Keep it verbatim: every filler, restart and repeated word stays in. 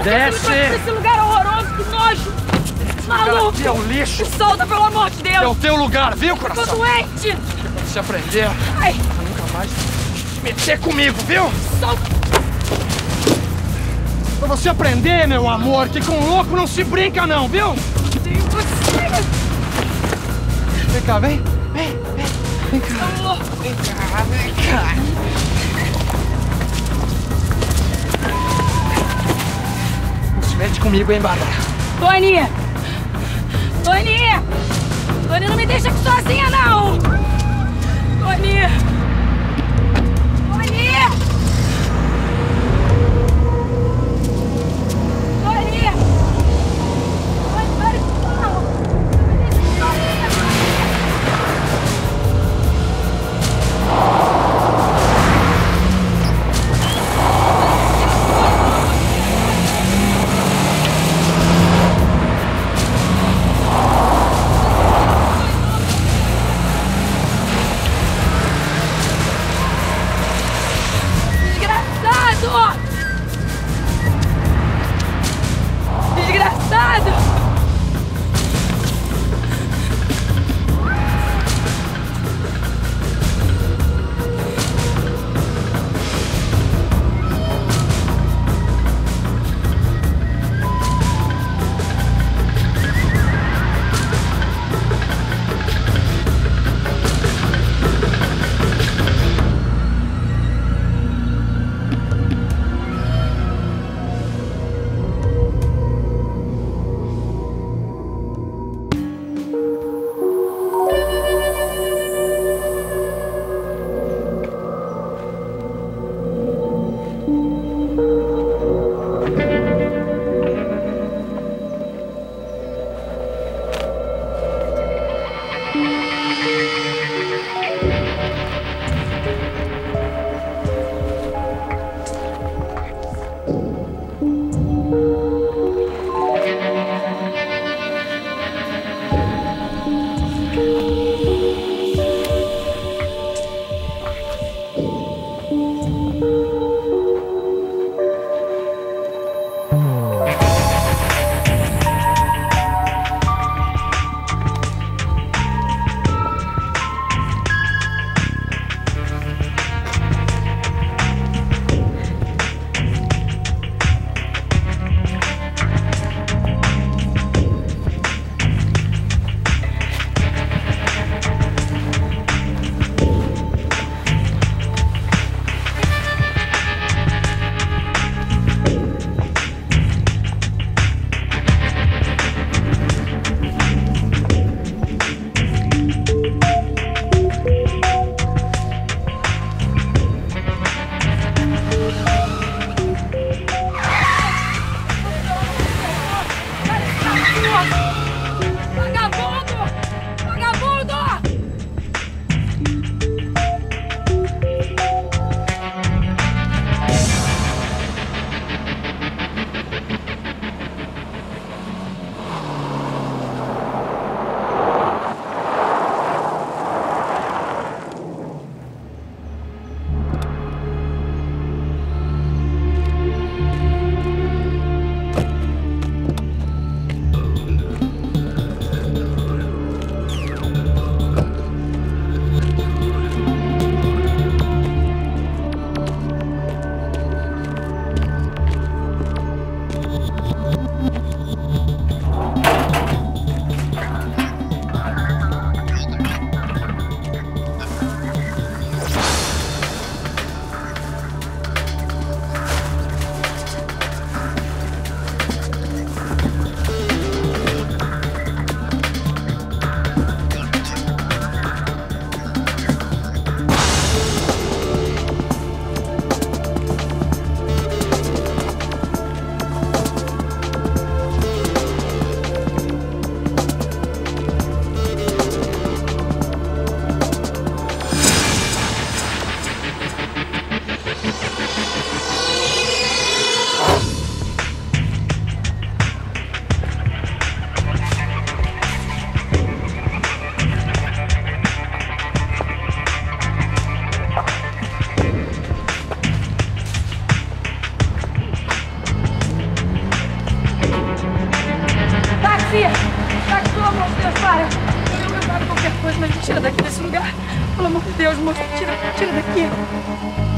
Desce! Pra esse lugar horroroso, que nojo! Maluco! É um lixo! Me solta, pelo amor de Deus! É o teu lugar, viu, coração? Tô doente! Pra você aprender Ai. a nunca mais meter comigo, viu? Solta! Pra você aprender, meu amor, que com louco não se brinca não, viu? Sim, você! Vem cá, vem! Vem, vem! Vem cá! Tô louco! Vem cá, vem cá! Não se mete comigo, hein, Bárbara? Tony! Tony! Tony, não me deixa aqui sozinha, não! Tony! Tony! Tony! Tony, para de carro! Desgraçado! Desgraçado! tira daqui desse lugar. Pelo amor de Deus, moço, tira, tira daqui.